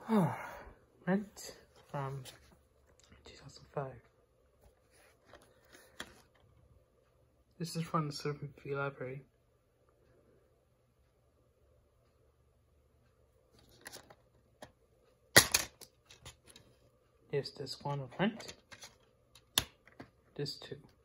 Rent from 2005. This is from the Serpent Free Library. There's this one of Rent. This too.